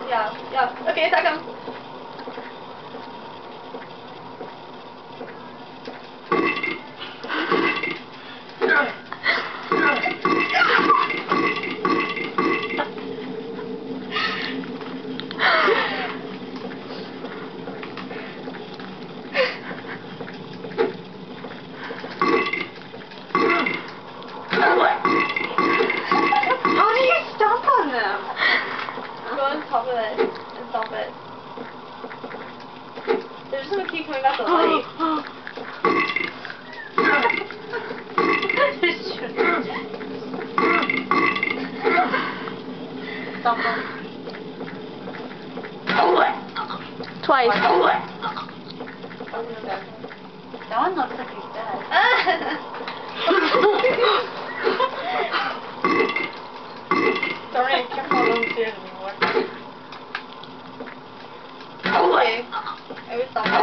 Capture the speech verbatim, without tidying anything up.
yeah, yeah. Okay, attack him. How do you stomp on them? Go on top of it and stomp it. They're just gonna keep coming back to life. Stomp them. Twice. That one looks like he's dead. Sorry, I can't fall downstairs anymore. Okay, I was stopping.